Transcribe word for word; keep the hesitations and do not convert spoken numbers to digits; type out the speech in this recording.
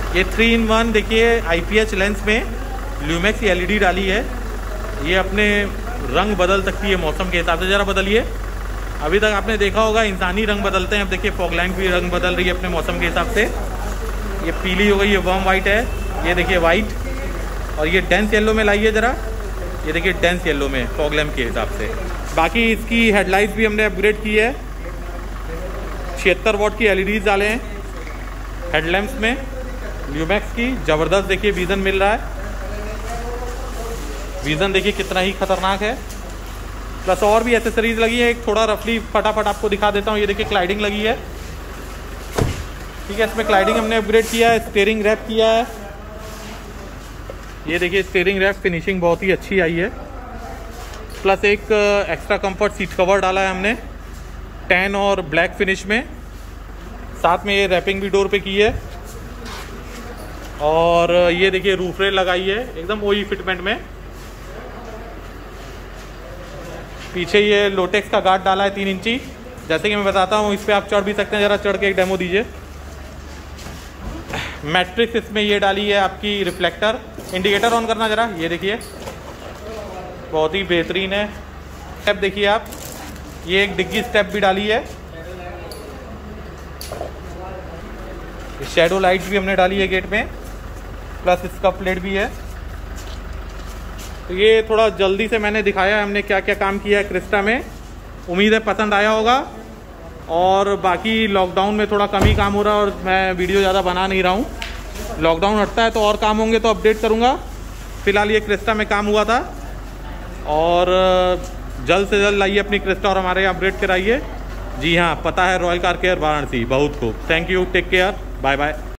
ये three in one देखिए IPH lens में ल्यूमेक्स एलईडी डाली है। ये अपने रंग बदल सकती है मौसम के हिसाब से। ज़रा बदलिए। अभी तक आपने देखा होगा इंसानी रंग बदलते हैं, अब देखिए फॉग लैंप भी रंग बदल रही है अपने मौसम के हिसाब से। ये पीली हो गई, ये वार्म वाइट है, ये देखिए वाइट, और ये डेंस येलो में लाइए ज़रा, ये देखिए डेंस येलो में फॉग लैंप के हिसाब से। बाकी इसकी हेडलाइट्स भी हमने अपग्रेड की है, छिहत्तर वॉट की एलईडीज डाले हैं हेडलैम्प्स में ल्यूमेक्स की। ज़बरदस्त देखिए विज़न मिल रहा है, विज़न देखिए कितना ही खतरनाक है। प्लस और भी एसेसरीज लगी है, एक थोड़ा रफली फटाफट आपको दिखा देता हूँ। ये देखिए क्लाइडिंग लगी है, ठीक है, इसमें क्लाइडिंग हमने अपग्रेड किया है, स्टीयरिंग रैप किया है। ये देखिए स्टीयरिंग रैप फिनिशिंग बहुत ही अच्छी आई है। प्लस एक एक्स्ट्रा कंफर्ट सीट कवर डाला है हमने टैन और ब्लैक फिनिश में, साथ में ये रैपिंग भी डोर पे की है। और ये देखिए रूफ रेल लगाई है एकदम ओई फिटमेंट में। पीछे ये लोटेक्स का गार्ड डाला है तीन इंची, जैसे कि मैं बताता हूँ इस पर आप चढ़ भी सकते हैं। ज़रा चढ़ के एक डेमो दीजिए। मैट्रिक्स इसमें ये डाली है आपकी रिफ्लेक्टर। इंडिकेटर ऑन करना ज़रा, ये देखिए बहुत ही बेहतरीन है। स्टेप देखिए आप, ये एक डिग्गी स्टेप भी डाली है। शैडो लाइट्स भी हमने डाली है गेट में, प्लस इसका प्लेट भी है। तो ये थोड़ा जल्दी से मैंने दिखाया है हमने क्या क्या काम किया है क्रिस्टा में। उम्मीद है पसंद आया होगा। और बाकी लॉकडाउन में थोड़ा कम ही काम हो रहा है और मैं वीडियो ज़्यादा बना नहीं रहा हूँ। लॉकडाउन हटता है तो और काम होंगे तो अपडेट करूँगा। फिलहाल ये क्रिस्टा में काम हुआ था, और जल्द से जल्द लाइए अपनी क्रिस्टा और हमारे यहाँ अपडेट कराइए। जी हाँ, पता है रॉयल कार केयर वाराणसी, बहुत खूब। Thank you, take care, bye bye.